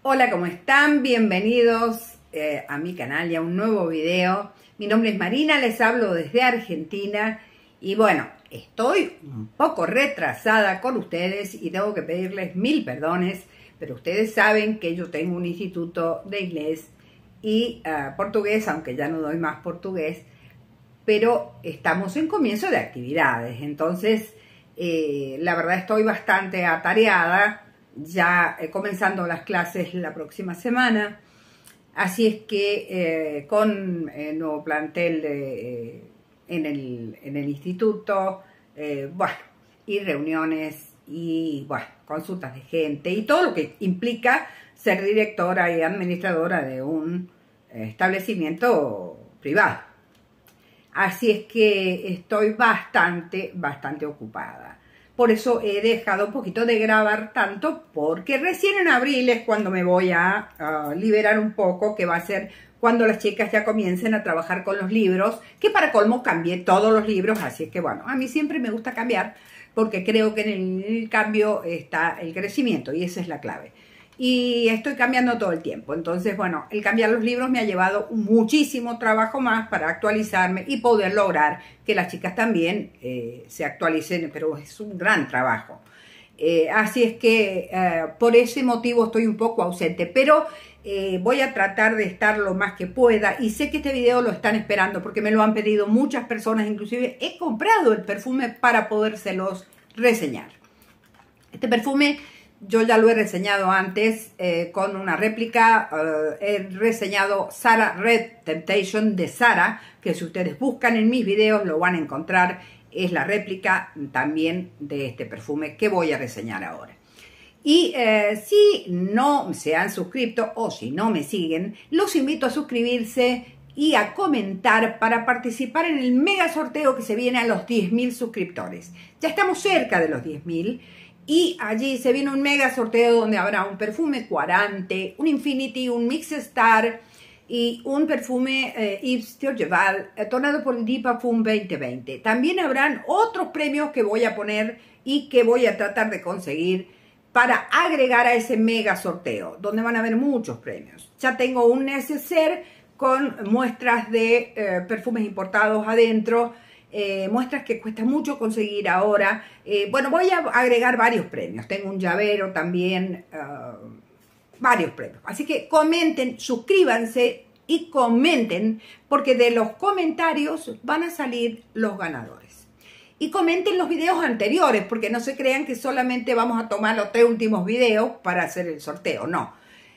Hola, ¿cómo están? Bienvenidos a mi canal y a un nuevo video. Mi nombre es Marina, les hablo desde Argentina y bueno, estoy un poco retrasada con ustedes y tengo que pedirles mil perdones, pero ustedes saben que yo tengo un instituto de inglés y portugués, aunque ya no doy más portugués, pero estamos en comienzo de actividades, entonces la verdad estoy bastante atareada. Ya comenzando las clases la próxima semana, así es que con el nuevo plantel en el instituto, bueno, y reuniones y bueno, consultas de gente y todo lo que implica ser directora y administradora de un establecimiento privado. Así es que estoy bastante ocupada. Por eso he dejado un poquito de grabar tanto, porque recién en abril es cuando me voy a liberar un poco, que va a ser cuando las chicas ya comiencen a trabajar con los libros, que para colmo cambié todos los libros, así es que bueno, a mí siempre me gusta cambiar, porque creo que en el cambio está el crecimiento y esa es la clave. Y estoy cambiando todo el tiempo, entonces bueno, el cambiar los libros me ha llevado muchísimo trabajo más para actualizarme y poder lograr que las chicas también se actualicen, pero es un gran trabajo. Así es que por ese motivo estoy un poco ausente, pero voy a tratar de estar lo más que pueda y sé que este video lo están esperando porque me lo han pedido muchas personas, inclusive he comprado el perfume para podérselos reseñar. Este perfume yo ya lo he reseñado antes con una réplica, he reseñado Zara Red Temptation de Zara, que si ustedes buscan en mis videos lo van a encontrar, es la réplica también de este perfume que voy a reseñar ahora. Y si no se han suscrito o si no me siguen, los invito a suscribirse y a comentar para participar en el mega sorteo que se viene a los 10.000 suscriptores. Ya estamos cerca de los 10.000. Y allí se viene un mega sorteo donde habrá un perfume Quarante, un Infinity, un Mix Star y un perfume Yves Turgeval tonado por el Parfum 2020. También habrán otros premios que voy a poner y que voy a tratar de conseguir para agregar a ese mega sorteo, donde van a haber muchos premios. Ya tengo un neceser con muestras de perfumes importados adentro, muestras que cuesta mucho conseguir ahora. Bueno, voy a agregar varios premios. Tengo un llavero también, varios premios. Así que comenten, suscríbanse y comenten, porque de los comentarios van a salir los ganadores. Y comenten los videos anteriores, porque no se crean que solamente vamos a tomar los 3 últimos videos para hacer el sorteo. No.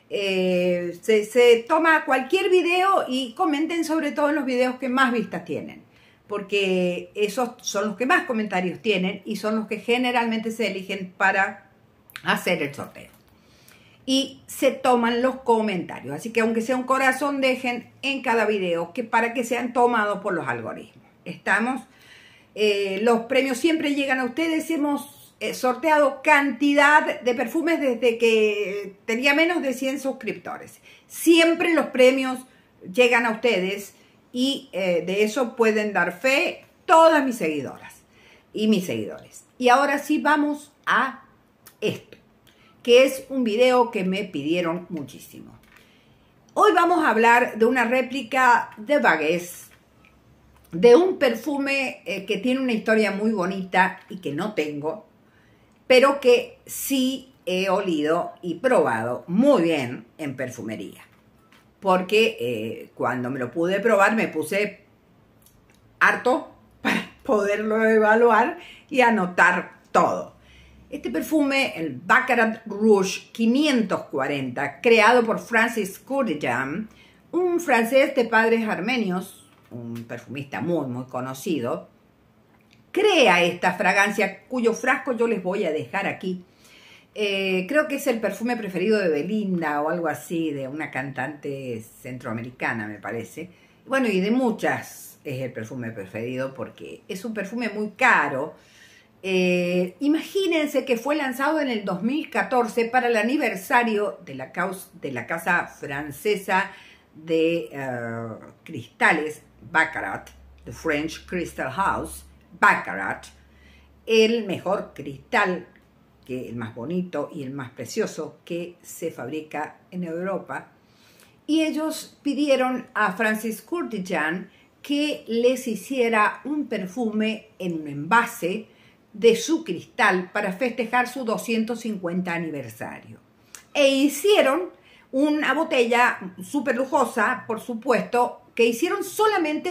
Se toma cualquier video y comenten sobre todo en los videos que más vistas tienen, porque esos son los que más comentarios tienen y son los que generalmente se eligen para hacer el sorteo. Y se toman los comentarios, así que aunque sea un corazón, dejen en cada video para que sean tomados por los algoritmos. ¿Estamos? Los premios siempre llegan a ustedes. Hemos sorteado cantidad de perfumes desde que tenía menos de 100 suscriptores. Siempre los premios llegan a ustedes. Y de eso pueden dar fe todas mis seguidoras y mis seguidores. Y ahora sí vamos a esto, que es un video que me pidieron muchísimo. Hoy vamos a hablar de una réplica de Baguesse, de un perfume que tiene una historia muy bonita y que no tengo, pero que sí he olido y probado muy bien en perfumería. Porque cuando me lo pude probar me puse harto para poderlo evaluar y anotar todo. Este perfume, el Baccarat Rouge 540, creado por Francis Kurkdjian, un francés de padres armenios, un perfumista muy conocido, crea esta fragancia cuyo frasco yo les voy a dejar aquí. Creo que es el perfume preferido de Belinda o algo así, de una cantante centroamericana, me parece. Bueno, y de muchas es el perfume preferido porque es un perfume muy caro. Imagínense que fue lanzado en el 2014 para el aniversario de la casa francesa de cristales Baccarat, The French Crystal House, Baccarat, el mejor cristal que el más bonito y el más precioso que se fabrica en Europa. Y ellos pidieron a Francis Kurkdjian que les hiciera un perfume en un envase de su cristal para festejar su 250 aniversario. E hicieron una botella súper lujosa, por supuesto, que hicieron solamente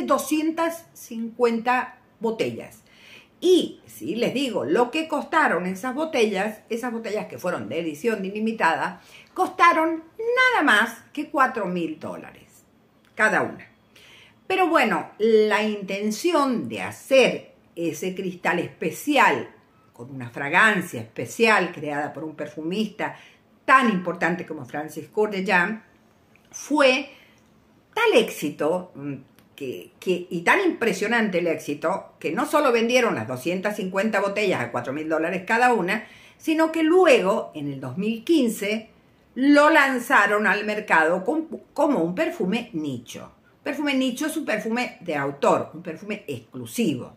250 botellas. Y si les digo lo que costaron esas botellas que fueron de edición ilimitada, costaron nada más que $4.000 cada una. Pero bueno, la intención de hacer ese cristal especial con una fragancia especial creada por un perfumista tan importante como Francis Kurkdjian fue tal éxito y tan impresionante el éxito que no solo vendieron las 250 botellas a $4.000 cada una, sino que luego, en el 2015, lo lanzaron al mercado como un perfume nicho. Perfume nicho es un perfume de autor, un perfume exclusivo.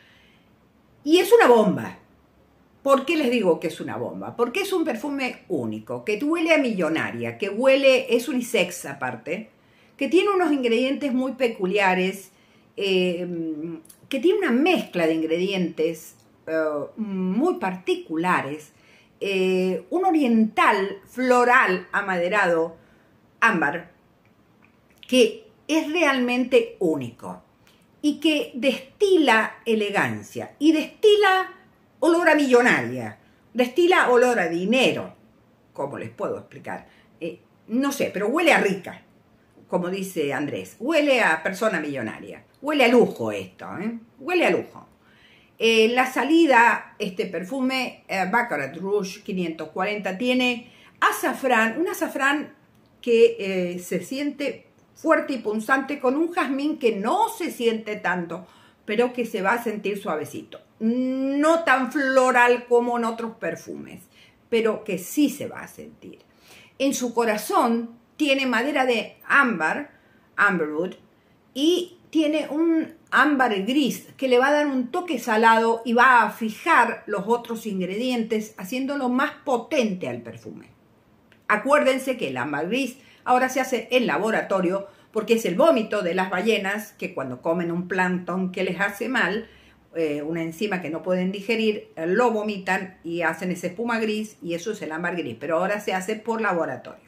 Y es una bomba. ¿Por qué les digo que es una bomba? Porque es un perfume único, que huele a millonaria, que huele, es unisex aparte, que tiene unos ingredientes muy peculiares, que tiene una mezcla de ingredientes muy particulares, un oriental floral amaderado, ámbar, que es realmente único y que destila elegancia y destila olor a millonaria, destila olor a dinero. ¿Cómo les puedo explicar? No sé, pero huele a rica, como dice Andrés. Huele a persona millonaria. Huele a lujo esto, huele a lujo. La salida, este perfume, Baccarat Rouge 540, tiene azafrán, un azafrán que se siente fuerte y punzante, con un jazmín que no se siente tanto, pero que se va a sentir suavecito. No tan floral como en otros perfumes, pero que sí se va a sentir. En su corazón tiene madera de ámbar, amberwood, y tiene un ámbar gris que le va a dar un toque salado y va a fijar los otros ingredientes, haciéndolo más potente al perfume. Acuérdense que el ámbar gris ahora se hace en laboratorio porque es el vómito de las ballenas que cuando comen un plancton que les hace mal, una enzima que no pueden digerir, lo vomitan y hacen esa espuma gris, y eso es el ámbar gris, pero ahora se hace por laboratorio.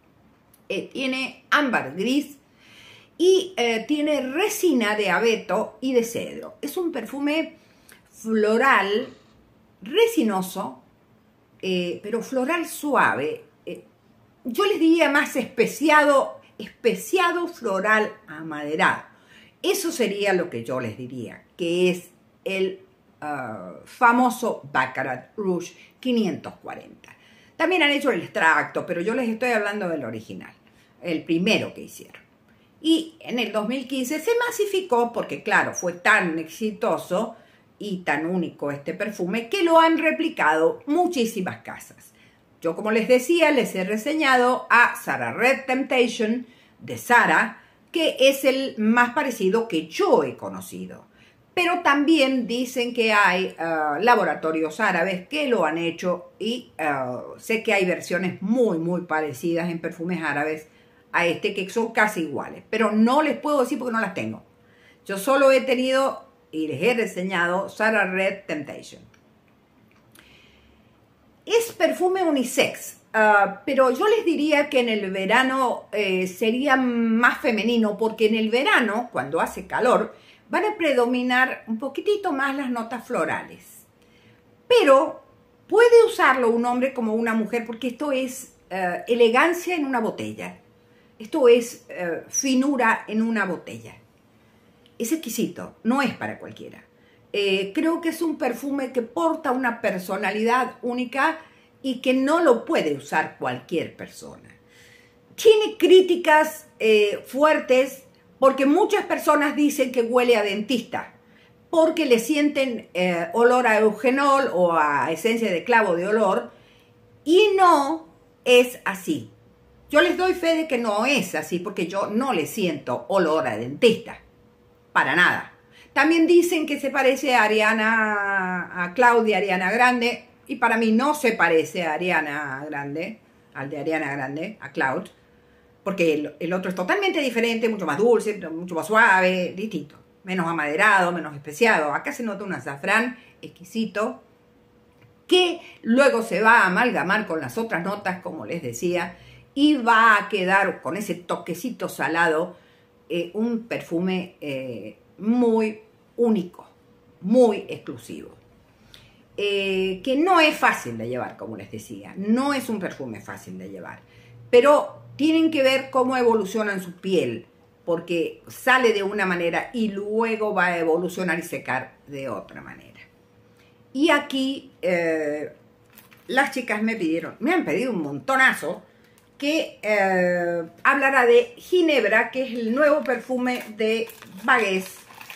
Tiene ámbar gris y tiene resina de abeto y de cedro. Es un perfume floral, resinoso, pero floral suave. Yo les diría más especiado floral amaderado. Eso sería lo que yo les diría, que es el famoso Baccarat Rouge 540. También han hecho el extracto, pero yo les estoy hablando del original, el primero que hicieron. Y en el 2015 se masificó porque, claro, fue tan exitoso y tan único este perfume que lo han replicado muchísimas casas. Yo, como les decía, les he reseñado a Zara Red Temptation de Zara, que es el más parecido que yo he conocido. Pero también dicen que hay laboratorios árabes que lo han hecho y sé que hay versiones muy, muy parecidas en perfumes árabes a este, que son casi iguales. Pero no les puedo decir porque no las tengo. Yo solo he tenido y les he reseñado Zara Red Temptation. Es perfume unisex, pero yo les diría que en el verano sería más femenino, porque en el verano, cuando hace calor, van a predominar un poquitito más las notas florales. Pero puede usarlo un hombre como una mujer, porque esto es elegancia en una botella. Esto es finura en una botella. Es exquisito, no es para cualquiera. Creo que es un perfume que porta una personalidad única y que no lo puede usar cualquier persona. Tiene críticas fuertes porque muchas personas dicen que huele a dentista, porque le sienten olor a eugenol o a esencia de clavo de olor, y no es así. Yo les doy fe de que no es así, porque yo no le siento olor a dentista, para nada. También dicen que se parece a Claudia Ariana Grande. y para mí no se parece a Ariana Grande, al de Ariana Grande, a Cloud, porque el otro es totalmente diferente, mucho más dulce, mucho más suave, distinto, menos amaderado, menos especiado. Acá se nota un azafrán exquisito, que luego se va a amalgamar con las otras notas, como les decía, y va a quedar con ese toquecito salado, un perfume muy único, muy exclusivo. Que no es fácil de llevar, como les decía, no es un perfume fácil de llevar, pero tienen que ver cómo evoluciona en su piel, porque sale de una manera y luego va a evolucionar y secar de otra manera. Y aquí las chicas me han pedido un montonazo que hablará de Ginebra, que es el nuevo perfume de Baguess,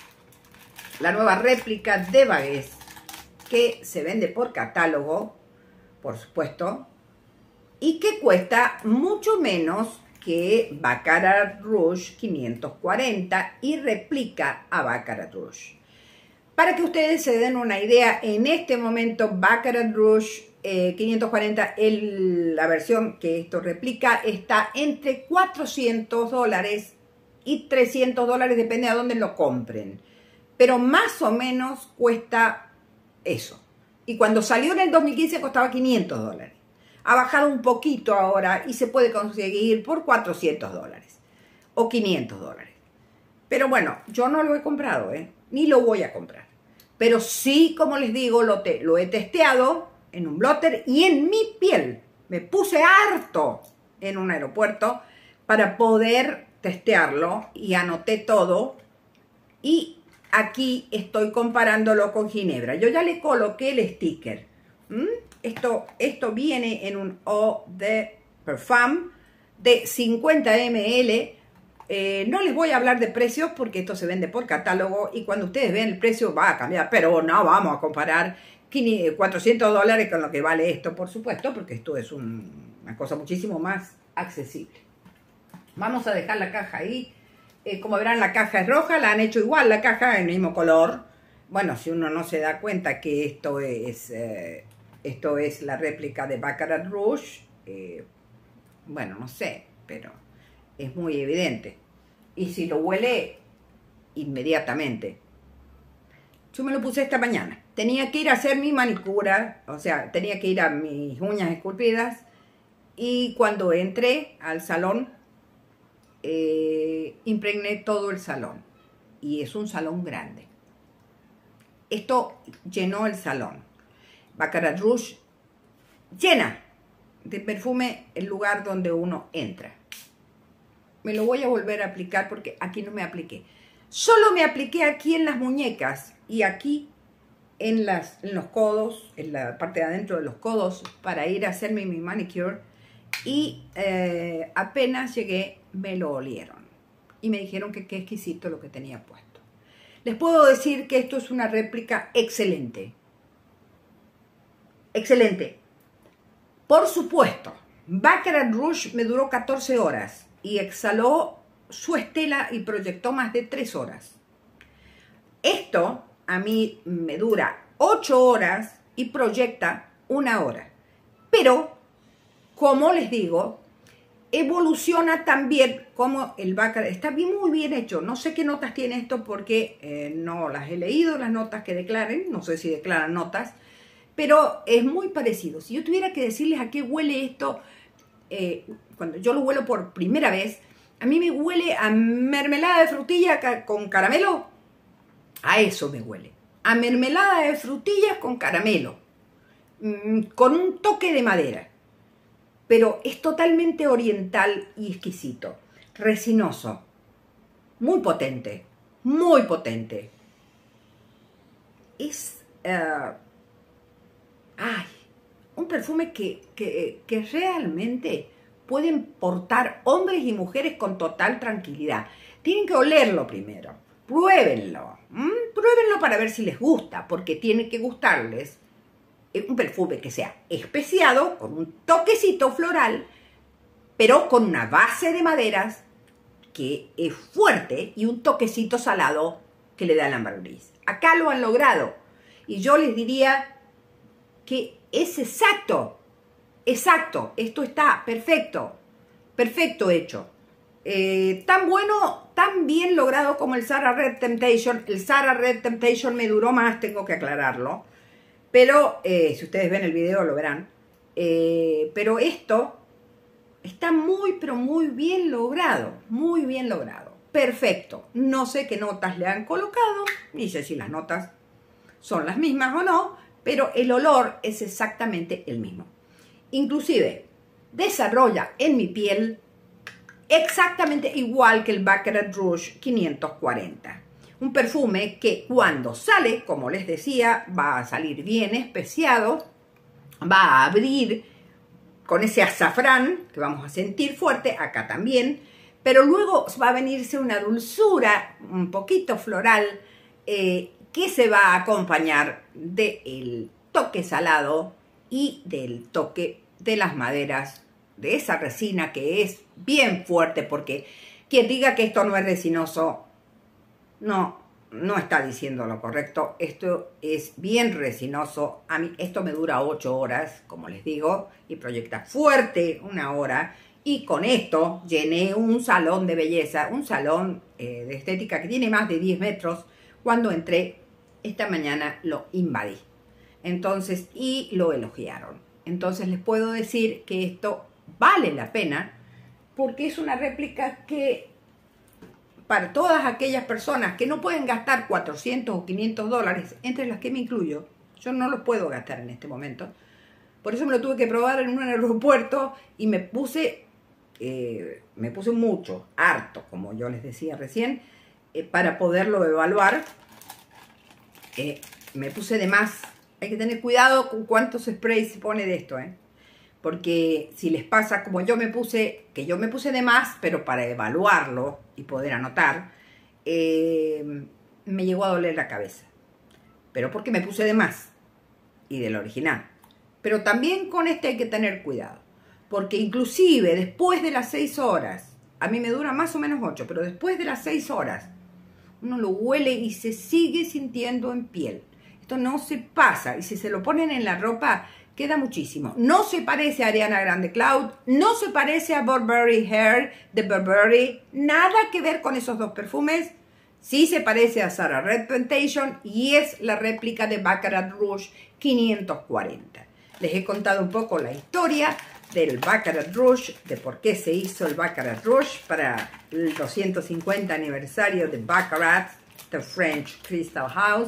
la nueva réplica de Baguess, que se vende por catálogo, por supuesto, y que cuesta mucho menos que Baccarat Rouge 540 y replica a Baccarat Rouge. Para que ustedes se den una idea, en este momento Baccarat Rouge 540, la versión que esto replica, está entre $400 y $300, depende de dónde lo compren. Pero más o menos cuesta eso. Y cuando salió en el 2015 costaba $500. Ha bajado un poquito ahora y se puede conseguir por $400 o $500. Pero bueno, yo no lo he comprado, ni lo voy a comprar. Pero sí, como les digo, lo he testeado en un blotter y en mi piel. Me puse harto en un aeropuerto para poder testearlo y anoté todo. Y aquí estoy comparándolo con Ginebra. Yo ya le coloqué el sticker. Esto viene en un eau de parfum de 50 ml. No les voy a hablar de precios porque esto se vende por catálogo y cuando ustedes vean el precio va a cambiar, pero no vamos a comparar $400 con lo que vale esto, por supuesto, porque esto es una cosa muchísimo más accesible. Vamos a dejar la caja ahí. Como verán, la caja es roja, la han hecho igual, la caja el mismo color. Bueno, si uno no se da cuenta que esto es la réplica de Baccarat Rouge, bueno, no sé, pero es muy evidente. Y si lo huele, inmediatamente. Yo me lo puse esta mañana. Tenía que ir a hacer mi manicura, o sea, tenía que ir a mis uñas esculpidas. Y cuando entré al salón, impregné todo el salón. Y es un salón grande. Esto llenó el salón. Baccarat Rouge llena de perfume el lugar donde uno entra. Me lo voy a volver a aplicar porque aquí no me apliqué. Solo me apliqué aquí en las muñecas y aquí en los codos, en la parte de adentro de los codos, para ir a hacerme mi manicure. Y apenas llegué, me lo olieron. Y me dijeron que qué exquisito lo que tenía puesto. Les puedo decir que esto es una réplica excelente. Excelente. Por supuesto, Baccarat Rouge me duró 14 horas. Y exhaló su estela y proyectó más de 3 horas. Esto a mí me dura 8 horas y proyecta 1 hora. Pero, como les digo, evoluciona también como el Baccarat. Está muy bien hecho. No sé qué notas tiene esto porque no las he leído, las notas que declaren. No sé si declaran notas. Pero es muy parecido. Si yo tuviera que decirles a qué huele esto, cuando yo lo huelo por primera vez, a mí me huele a mermelada de frutilla con caramelo. A eso me huele. A mermelada de frutillas con caramelo. Con un toque de madera. Pero es totalmente oriental y exquisito. Resinoso. Muy potente. Muy potente. Es un perfume que realmente pueden portar hombres y mujeres con total tranquilidad. Tienen que olerlo primero, pruébenlo, pruébenlo para ver si les gusta, porque tiene que gustarles un perfume que sea especiado, con un toquecito floral, pero con una base de maderas que es fuerte y un toquecito salado que le da el ambergris. Acá lo han logrado y yo les diría que es exacto, esto está perfecto, perfecto hecho. Tan bueno, tan bien logrado como el Zara Red Temptation. El Zara Red Temptation me duró más, tengo que aclararlo. Pero si ustedes ven el video lo verán. Pero esto está muy, pero muy bien logrado. Muy bien logrado. Perfecto. No sé qué notas le han colocado. Ni sé si las notas son las mismas o no. Pero el olor es exactamente el mismo. Inclusive desarrolla en mi piel exactamente igual que el Baccarat Rouge 540. Un perfume que cuando sale, como les decía, va a salir bien especiado, va a abrir con ese azafrán que vamos a sentir fuerte, acá también, pero luego va a venirse una dulzura un poquito floral que se va a acompañar del toque salado y del toque de las maderas, de esa resina que es bien fuerte, porque quien diga que esto no es resinoso, no está diciendo lo correcto. Esto es bien resinoso. A mí esto me dura 8 horas, como les digo, y proyecta fuerte 1 hora. Y con esto llené un salón de belleza, un salón de estética que tiene más de 10 metros. Cuando entré esta mañana lo invadí. Entonces, y lo elogiaron. Entonces les puedo decir que esto vale la pena porque es una réplica que para todas aquellas personas que no pueden gastar 400 o 500 dólares, entre las que me incluyo, yo no los puedo gastar en este momento. Por eso me lo tuve que probar en un aeropuerto y me puse mucho, harto, como yo les decía recién, para poderlo evaluar. Me puse de más. Hay que tener cuidado con cuántos sprays se pone de esto, porque si les pasa como yo me puse, que yo me puse de más, pero para evaluarlo y poder anotar, me llegó a doler la cabeza. Pero porque me puse de más y del original. Pero también con este hay que tener cuidado, porque inclusive después de las 6 horas, a mí me dura más o menos 8, pero después de las 6 horas, uno lo huele y se sigue sintiendo en piel. Esto no se pasa, y si se lo ponen en la ropa, queda muchísimo. No se parece a Ariana Grande Cloud, no se parece a Burberry Hair de Burberry, nada que ver con esos dos perfumes. Sí se parece a Zara Red Temptation y es la réplica de Baccarat Rouge 540. Les he contado un poco la historia del Baccarat Rouge, de por qué se hizo el Baccarat Rouge para el 250 aniversario de Baccarat, The French Crystal House,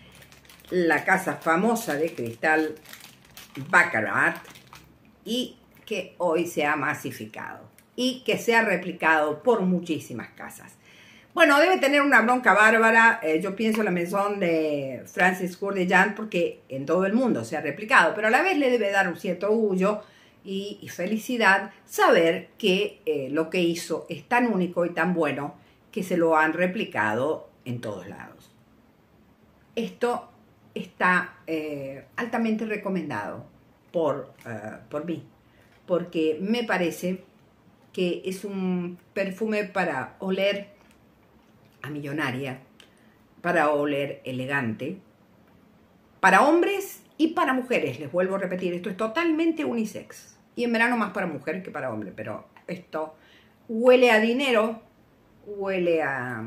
la casa famosa de cristal Baccarat, y que hoy se ha masificado y que se ha replicado por muchísimas casas. Bueno, debe tener una bronca bárbara, yo pienso la Maison de Francis Kurkdjian, porque en todo el mundo se ha replicado, pero a la vez le debe dar un cierto orgullo y felicidad saber que lo que hizo es tan único y tan bueno que se lo han replicado en todos lados. Esto está altamente recomendado por mí, porque me parece que es un perfume para oler a millonaria, para oler elegante, para hombres y para mujeres. Les vuelvo a repetir, esto es totalmente unisex, y en verano más para mujer que para hombre, pero esto huele a dinero, huele a,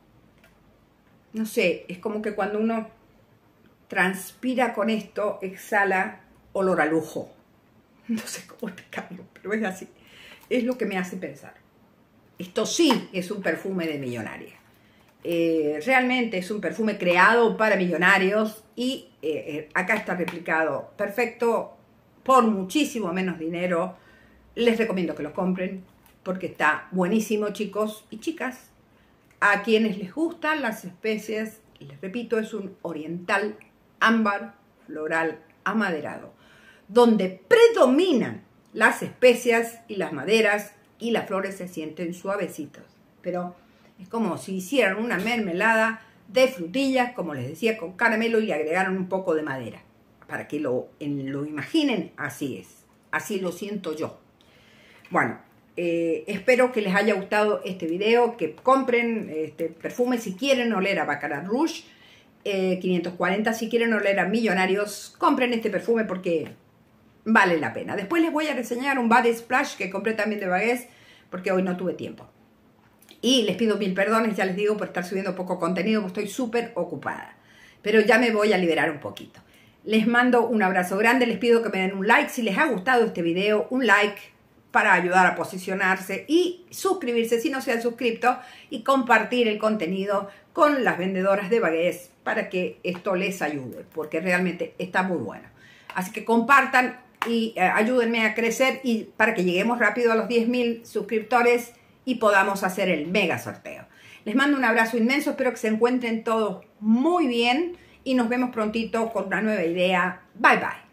no sé, es como que cuando uno transpira con esto, exhala olor a lujo. No sé cómo explicarlo, pero es así. Es lo que me hace pensar. Esto sí es un perfume de millonaria. Realmente es un perfume creado para millonarios y acá está replicado perfecto por muchísimo menos dinero. Les recomiendo que lo compren porque está buenísimo, chicos y chicas. A quienes les gustan las especies, les repito, es un oriental ámbar floral amaderado, donde predominan las especias y las maderas y las flores se sienten suavecitas. Pero es como si hicieran una mermelada de frutillas, como les decía, con caramelo y le agregaron un poco de madera. Para que lo imaginen, así es. Así lo siento yo. Bueno, espero que les haya gustado este video, que compren este perfume si quieren oler a Baccarat Rouge. 540. Si quieren oler a millonarios, compren este perfume porque vale la pena. Después les voy a reseñar un Body Splash que compré también de Baguette porque hoy no tuve tiempo. Y les pido mil perdones, ya les digo, por estar subiendo poco contenido, porque estoy súper ocupada. Pero ya me voy a liberar un poquito. Les mando un abrazo grande, les pido que me den un like si les ha gustado este video, un like para ayudar a posicionarse y suscribirse si no se han suscrito y compartir el contenido con las vendedoras de Baguette para que esto les ayude, porque realmente está muy bueno. Así que compartan y ayúdenme a crecer y para que lleguemos rápido a los 10.000 suscriptores y podamos hacer el mega sorteo. Les mando un abrazo inmenso, espero que se encuentren todos muy bien y nos vemos prontito con una nueva idea. Bye bye.